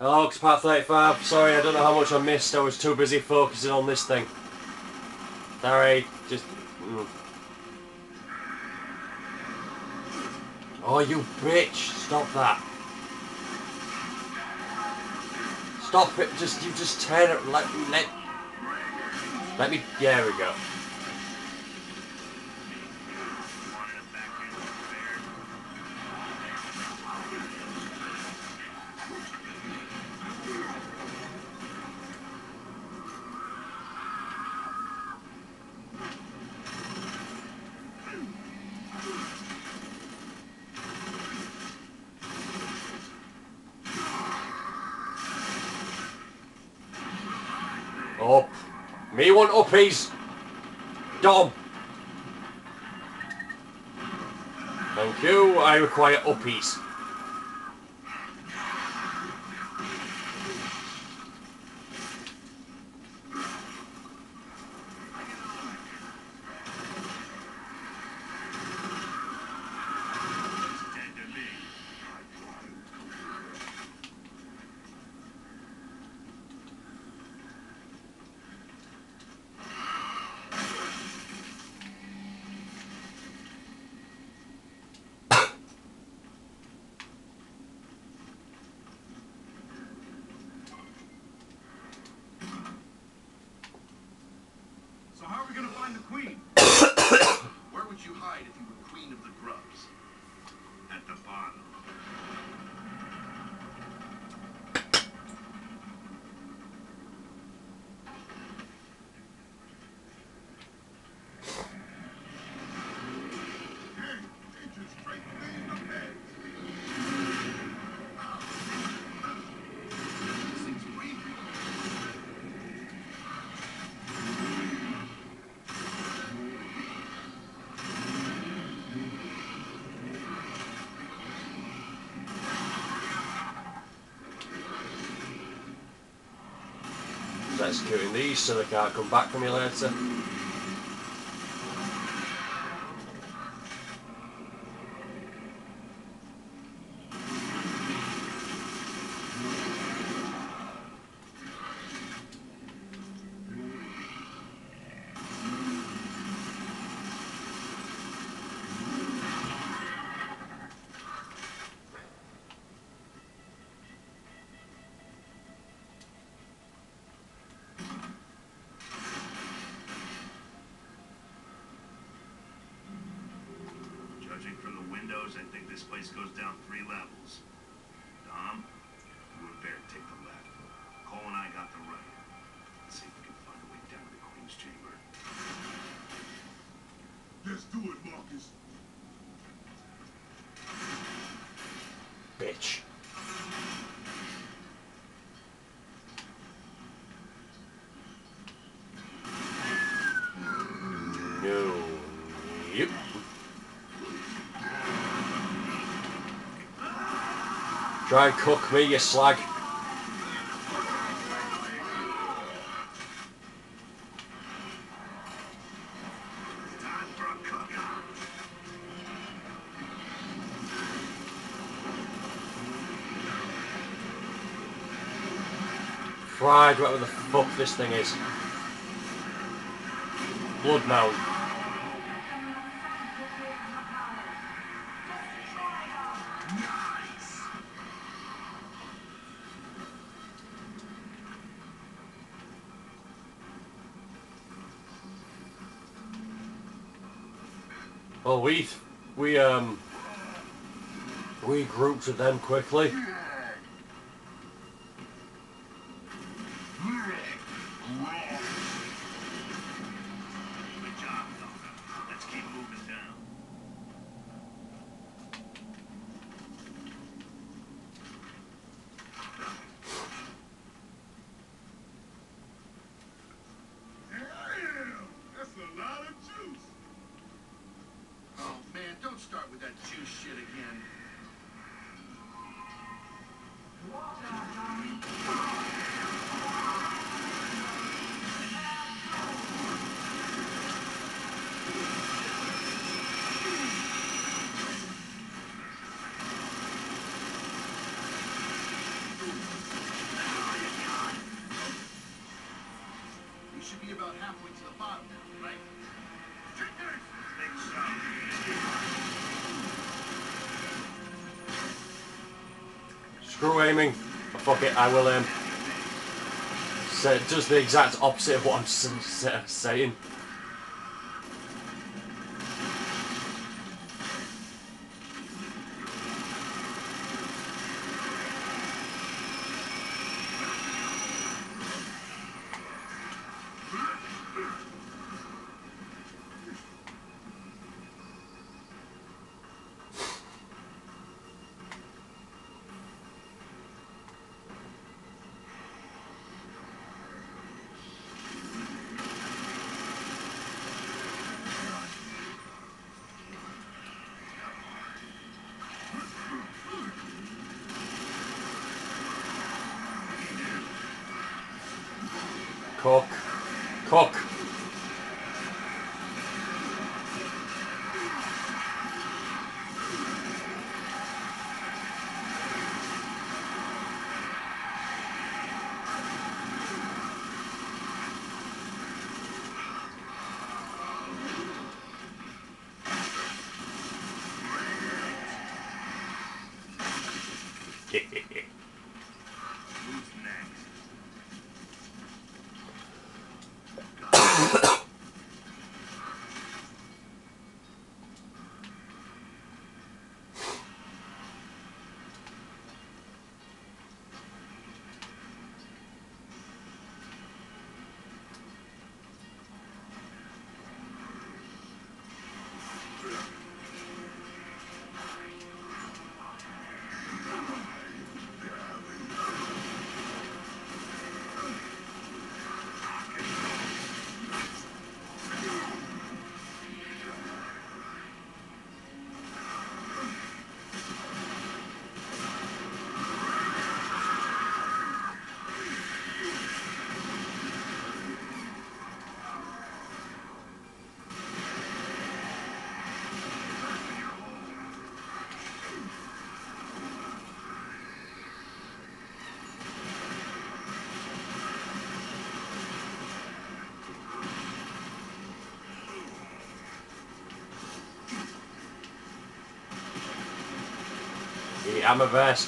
Hello, Part 35. Sorry, I don't know how much I missed. I was too busy focusing on this thing. Sorry, just... Oh, you bitch! Stop that. Stop it. You just turn it. Let me... There we go. Up. Me want uppies. Dom. Thank you. I require uppies. So how are we gonna find the queen? Where would you hide if you were queen of the grubs? At the bottom. Executing these so they can't come back for me later. Judging from the windows, I think this place goes down 3 levels. Dom, you and Baird take the left. Cole and I got the right. Let's see if we can find a way down to the Queen's chamber. Let's do it, Marcus. Bitch. No. Yep. Try and cook me, you slag. Fried, whatever the fuck this thing is. Blood mound. Well, we grouped with them quickly. Good job, Dom. Let's keep moving down. Damn! That's a lot of juice. Oh man, don't start with that juice shit again. be about halfway to the bottom now, right? Think so. Screw aiming. Oh, fuck it, I will aim. So it does the exact opposite of what I'm saying. Cook. Cook. Who's next? Yeah, I'm a vest.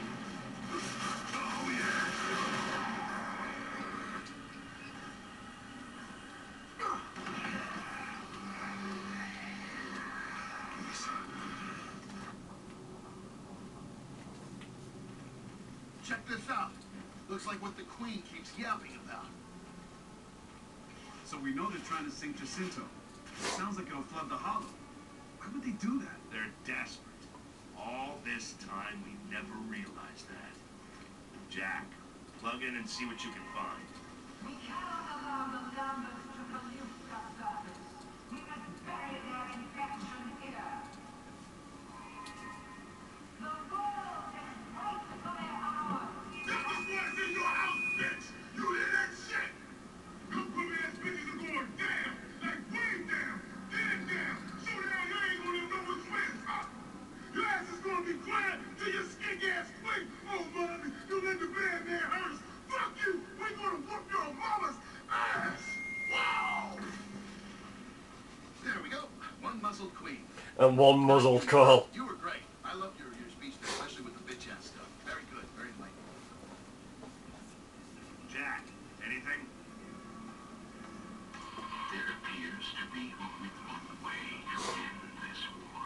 Check this out. Looks like what the Queen keeps yapping about. So we know they're trying to sink Jacinto. Sounds like it'll flood the hollow. Why would they do that? They're desperate. All this time, we never realized that. Jack, plug in and see what you can find. We cannot allow the numbers to pollute the surface. We must bury their infection here. The world is ripe for their hour. That was what's in your house, bitch! You hear that shit? Them women ass bitches are going down! Like way down! Dead down! So down you ain't gonna know which way is up! Your ass is gonna be quiet till your skink ass quit! Oh, mommy, you let the bad man hurt! Fuck you! We're gonna whoop your mama's ass! Wow! There we go. One muzzled queen. And one muzzled call. You were great. I loved your speech there, especially with the bitch ass stuff. Very good, very enlightening. Jack, anything? There appears to be only one way to end this war.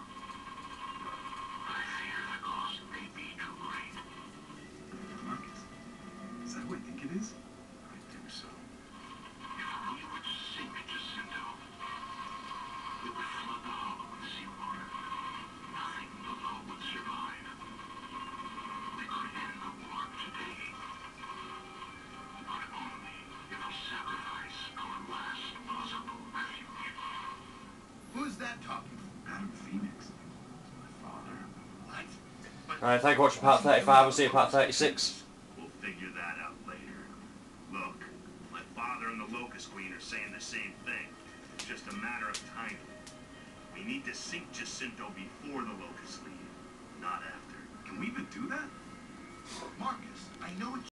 I fear the cost may be too great. Marcus, is that who I think it is? I think so. If we were to sink Jacinto, it would flood the hollow with seawater. Nothing below would survive. We could end the war today, but only if we sacrifice our last possible refuge. Who's that talking? Adam Phoenix. My father. What? But Alright, thank you for watching part 35. We'll see you part 36. We'll figure that out later. Look, my father and the Locust Queen are saying the same thing. It's just a matter of timing. We need to sink Jacinto before the Locusts leave, not after. Can we even do that? Marcus, I know it